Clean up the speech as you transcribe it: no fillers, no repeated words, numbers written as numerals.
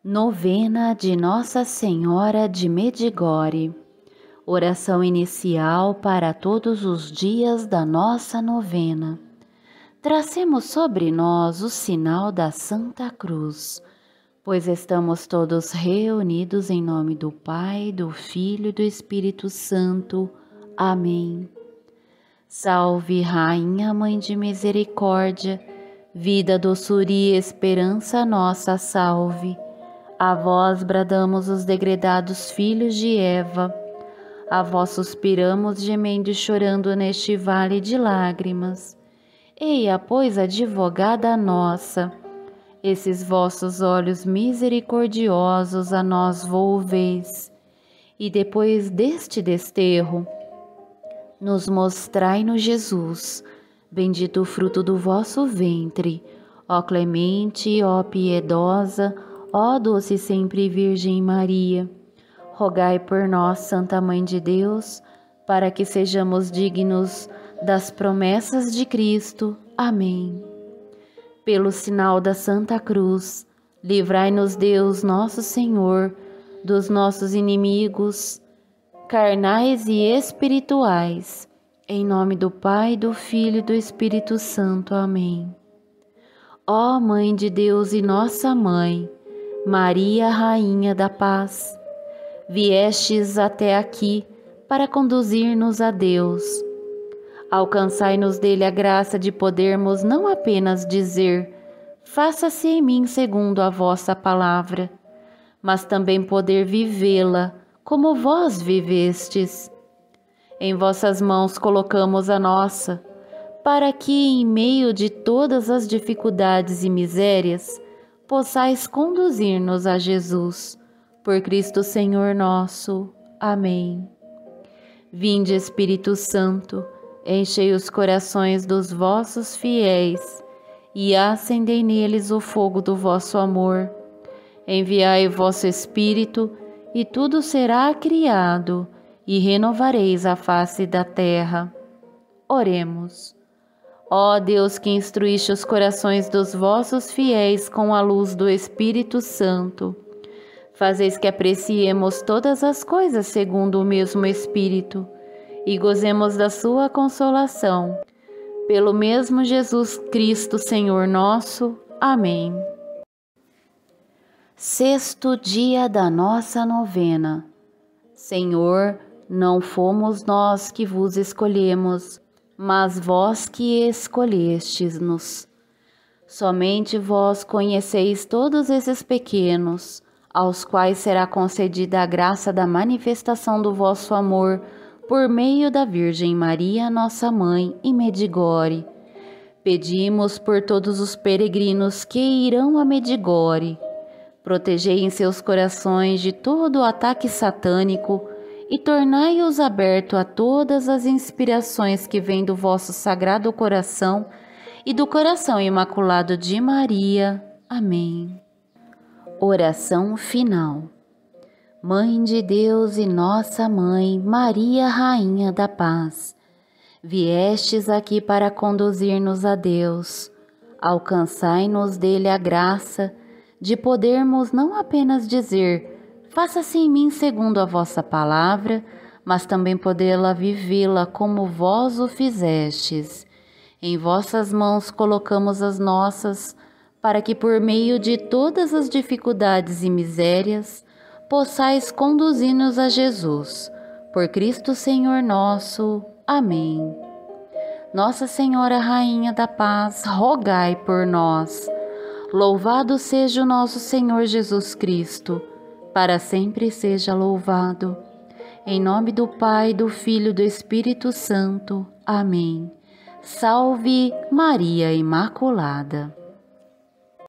Novena de Nossa Senhora de Medjugorje. Oração inicial para todos os dias da nossa novena. Tracemos sobre nós o sinal da Santa Cruz, pois estamos todos reunidos em nome do Pai, do Filho e do Espírito Santo. Amém. Salve, Rainha, Mãe de Misericórdia, vida, doçura e esperança nossa, salve. A vós bradamos os degredados filhos de Eva, a vós suspiramos gemendo e chorando neste vale de lágrimas. Eia, pois, advogada nossa, esses vossos olhos misericordiosos a nós volveis, e depois deste desterro, nos mostrai-nos Jesus, bendito o fruto do vosso ventre, ó clemente, ó piedosa, ó doce sempre Virgem Maria. Rogai por nós, Santa Mãe de Deus, para que sejamos dignos das promessas de Cristo. Amém. Pelo sinal da Santa Cruz, livrai-nos Deus, nosso Senhor, dos nossos inimigos, carnais e espirituais. Em nome do Pai, do Filho e do Espírito Santo. Amém. Ó Mãe de Deus e nossa Mãe, Maria, Rainha da Paz, viestes até aqui para conduzir-nos a Deus. Alcançai-nos dele a graça de podermos não apenas dizer, faça-se em mim segundo a vossa palavra, mas também poder vivê-la como vós vivestes. Em vossas mãos colocamos a nossa, para que, em meio de todas as dificuldades e misérias, possais conduzir-nos a Jesus, por Cristo Senhor nosso. Amém. Vinde, Espírito Santo, enchei os corações dos vossos fiéis e acendei neles o fogo do vosso amor. Enviai o vosso Espírito e tudo será criado e renovareis a face da terra. Oremos. Ó Deus, que instruíste os corações dos vossos fiéis com a luz do Espírito Santo, fazeis que apreciemos todas as coisas segundo o mesmo Espírito e gozemos da sua consolação. Pelo mesmo Jesus Cristo, Senhor nosso. Amém. Sexto dia da nossa novena. Senhor, não fomos nós que vos escolhemos, mas vós que escolhestes-nos. Somente vós conheceis todos esses pequenos, aos quais será concedida a graça da manifestação do vosso amor por meio da Virgem Maria, nossa Mãe, em Medjugorje. Pedimos por todos os peregrinos que irão a Medjugorje. Protegei em seus corações de todo o ataque satânico e tornai-os abertos a todas as inspirações que vêm do vosso sagrado coração e do coração imaculado de Maria. Amém. Oração final. Mãe de Deus e nossa Mãe, Maria, Rainha da Paz, viestes aqui para conduzir-nos a Deus. Alcançai-nos dele a graça de podermos não apenas dizer, faça-se em mim segundo a vossa palavra, mas também podê-la vivê-la como vós o fizestes. Em vossas mãos colocamos as nossas, para que por meio de todas as dificuldades e misérias, possais conduzir-nos a Jesus. Por Cristo Senhor nosso. Amém. Nossa Senhora Rainha da Paz, rogai por nós. Louvado seja o nosso Senhor Jesus Cristo, para sempre seja louvado. Em nome do Pai, do Filho e do Espírito Santo. Amém. Salve Maria Imaculada.